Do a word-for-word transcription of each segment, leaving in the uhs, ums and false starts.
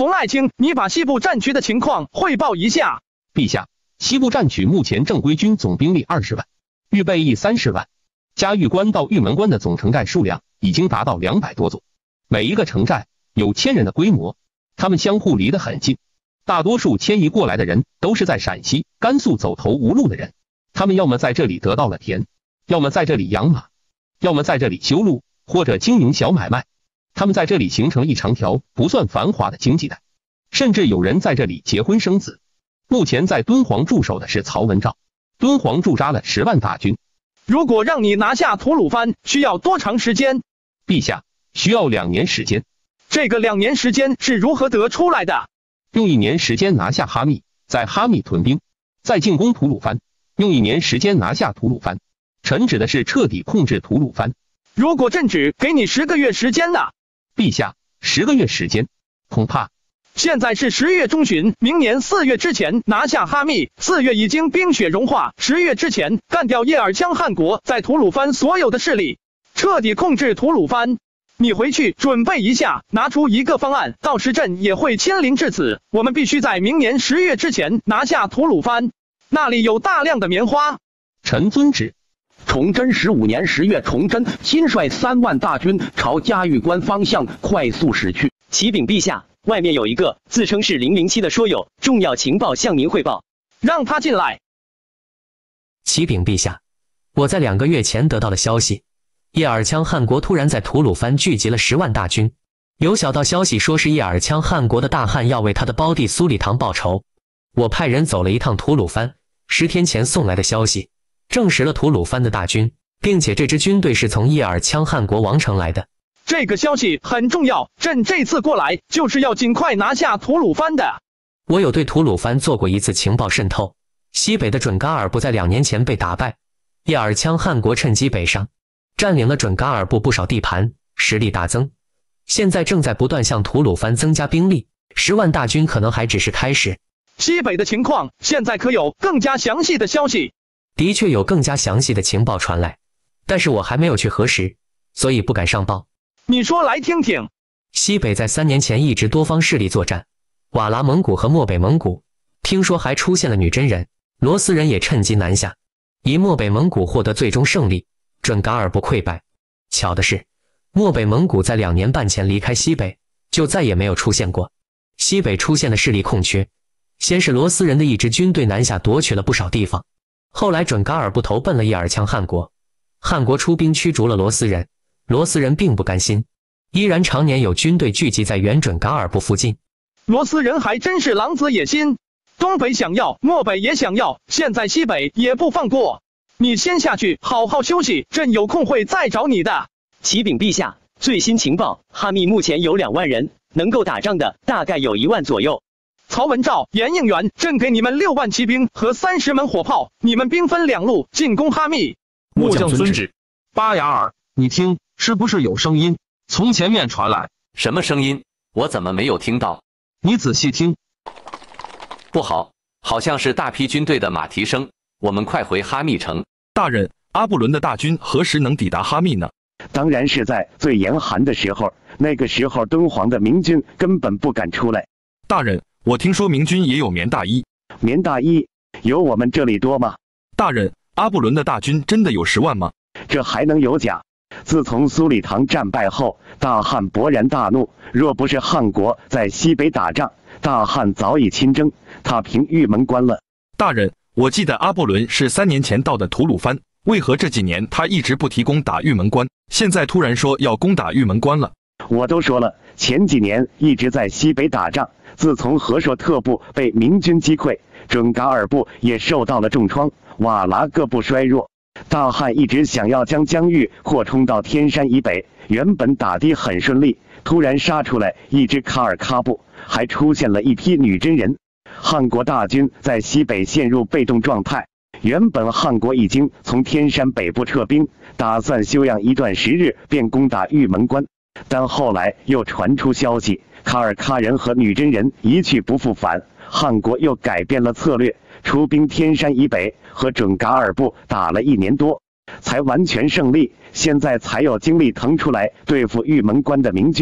洪爱卿，你把西部战区的情况汇报一下。 陛下，西部战区目前正规军总兵力二十万，预备役三十万，嘉峪关到玉门关的总城寨数量已经达到两百多座，每一个城寨有千人的规模，他们相互离得很近。大多数迁移过来的人都是在陕西、甘肃走投无路的人，他们要么在这里得到了田，要么在这里养马，要么在这里修路或者经营小买卖。他们在这里形成了一长条不算繁华的经济带，甚至有人在这里结婚生子。目前在敦煌驻守的是曹文照，敦煌驻扎了十万大军。 如果让你拿下吐鲁番，需要多长时间？ 陛下，需要两年时间。 这个两年时间是如何得出来的？ 用一年时间拿下哈密，在哈密屯兵，再进攻吐鲁番，用一年时间拿下吐鲁番。臣指的是彻底控制吐鲁番。 如果朕只给你十个月时间呢？ 陛下，十个月时间，恐怕…… 现在是十月中旬，明年四月之前拿下哈密，四月已经冰雪融化，十月之前干掉叶尔羌汗国在吐鲁番所有的势力，彻底控制吐鲁番。你回去准备一下，拿出一个方案，到时朕也会亲临至此。我们必须在明年十月之前拿下吐鲁番，那里有大量的棉花。 臣遵旨。 崇祯十五年十月，崇祯亲率三万大军朝嘉峪关方向快速驶去。 启禀陛下，外面有一个自称是零零七的说友，重要情报向您汇报。 让他进来。 启禀陛下，我在两个月前得到的消息，叶尔羌汗国突然在吐鲁番聚集了十万大军。有小道消息说是叶尔羌汗国的大汗要为他的胞弟苏里唐报仇。我派人走了一趟吐鲁番，十天前送来的消息证实了吐鲁番的大军，并且这支军队是从叶尔羌汗国王城来的。 这个消息很重要，朕这次过来就是要尽快拿下吐鲁番的。 我有对吐鲁番做过一次情报渗透，西北的准噶尔部在两年前被打败，叶尔羌汗国趁机北上，占领了准噶尔部不少地盘，实力大增。现在正在不断向吐鲁番增加兵力，十万大军可能还只是开始。 西北的情况现在可有更加详细的消息？ 的确有更加详细的情报传来，但是我还没有去核实，所以不敢上报。 你说来听听。 西北在三年前一直多方势力作战，瓦剌蒙古和漠北蒙古，听说还出现了女真人，罗斯人也趁机南下，以漠北蒙古获得最终胜利，准噶尔部溃败。巧的是，漠北蒙古在两年半前离开西北，就再也没有出现过。西北出现了势力空缺，先是罗斯人的一支军队南下夺取了不少地方，后来准噶尔部投奔了叶尔羌汗国，汗国出兵驱逐了罗斯人，罗斯人并不甘心，依然常年有军队聚集在原准噶尔部附近。 罗斯人还真是狼子野心，东北想要，漠北也想要，现在西北也不放过。你先下去好好休息，朕有空会再找你的。 启禀陛下，最新情报，哈密目前有两万人，能够打仗的大概有一万左右。 曹文照、严应元，朕给你们六万骑兵和三十门火炮，你们兵分两路进攻哈密。 末将遵旨。巴雅尔，你听，是不是有声音从前面传来？ 什么声音？我怎么没有听到？ 你仔细听。 不好，好像是大批军队的马蹄声。我们快回哈密城。 大人，阿布伦的大军何时能抵达哈密呢？ 当然是在最严寒的时候，那个时候敦煌的明军根本不敢出来。 大人，我听说明军也有棉大衣。 棉大衣有我们这里多吗？ 大人，阿布伦的大军真的有十万吗？ 这还能有假？自从苏里唐战败后，大汗勃然大怒，若不是汗国在西北打仗，大汗早已亲征，踏平玉门关了。 大人，我记得阿布伦是三年前到的吐鲁番，为何这几年他一直不提攻打玉门关，现在突然说要攻打玉门关了？ 我都说了，前几年一直在西北打仗，自从和硕特部被明军击溃，准噶尔部也受到了重创，瓦剌各部衰弱。大汗一直想要将疆域扩充到天山以北，原本打的很顺利，突然杀出来一支卡尔喀部，还出现了一批女真人。汗国大军在西北陷入被动状态，原本汗国已经从天山北部撤兵，打算休养一段时日便攻打玉门关，但后来又传出消息，卡尔喀人和女真人一去不复返，汗国又改变了策略，出兵天山以北，和准噶尔部打了一年多，才完全胜利，现在才有精力腾出来对付玉门关的明军。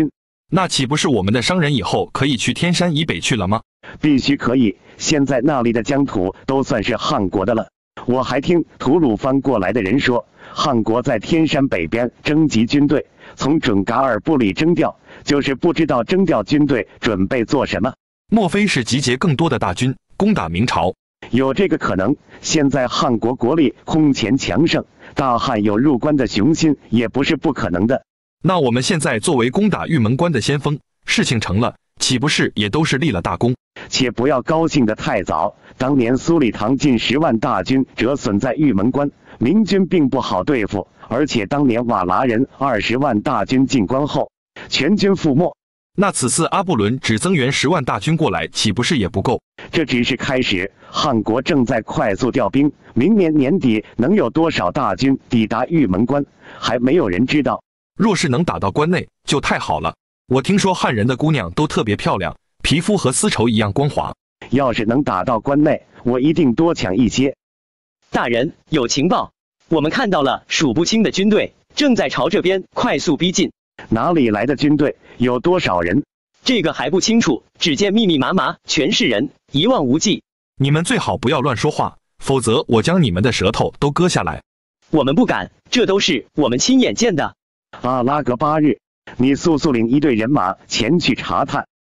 那岂不是我们的商人以后可以去天山以北去了吗？ 必须可以，现在那里的疆土都算是汉国的了。我还听吐鲁番过来的人说，汉国在天山北边征集军队，从准噶尔部里征调，就是不知道征调军队准备做什么。 莫非是集结更多的大军攻打明朝？ 有这个可能。现在汉国国力空前强盛，大汉有入关的雄心也不是不可能的。 那我们现在作为攻打玉门关的先锋，事情成了，岂不是也都是立了大功？ 且不要高兴得太早。当年苏礼堂近十万大军折损在玉门关，明军并不好对付，而且当年瓦剌人二十万大军进关后，全军覆没。 那此次阿布伦只增援十万大军过来，岂不是也不够？ 这只是开始，汉国正在快速调兵，明年年底能有多少大军抵达玉门关，还没有人知道。 若是能打到关内，就太好了。我听说汉人的姑娘都特别漂亮，皮肤和丝绸一样光滑。 要是能打到关内，我一定多抢一些。 大人，有情报，我们看到了数不清的军队正在朝这边快速逼近。 哪里来的军队？有多少人？ 这个还不清楚，只见密密麻麻，全是人，一望无际。 你们最好不要乱说话，否则我将你们的舌头都割下来。 我们不敢，这都是我们亲眼见的。 阿拉格巴日，你速速领一队人马前去查探。